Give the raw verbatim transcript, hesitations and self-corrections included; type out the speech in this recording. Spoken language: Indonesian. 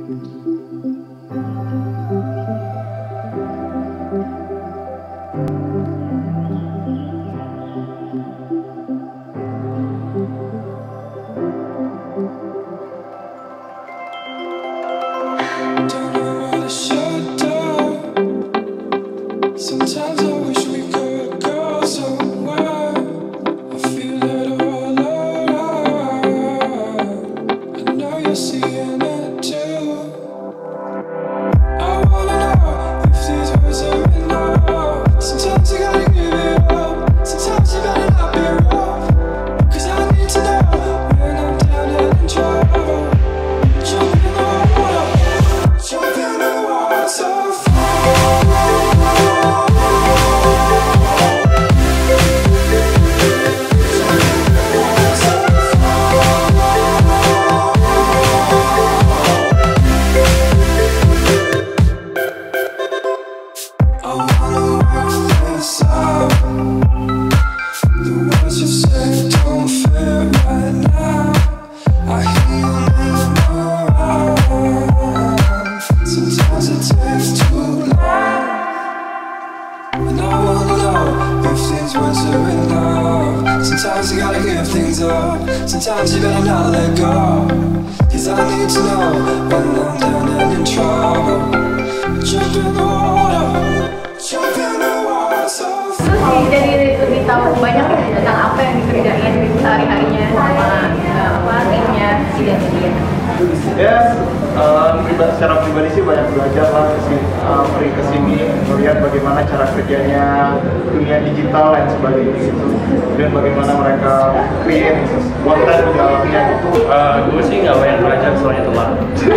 Sometimes you gotta give things up. Sometimes you better not let go. Cause I need to know when I'm down and in trouble. Jump in the water, jump in the water so far. Terus jadi lebih tahu banyak tentang apa yang dikerjain sehari-harinya sama uh, apa timnya I D N Media. Ya, um, secara pribadi sih banyak belajar lah sih, um, pergi ke sini melihat bagaimana cara kerjanya dunia digital dan sebagainya gitu. Kemudian bagaimana mereka create konten di dalamnya gitu. Uh, gue sih nggak banyak belajar soalnya telat.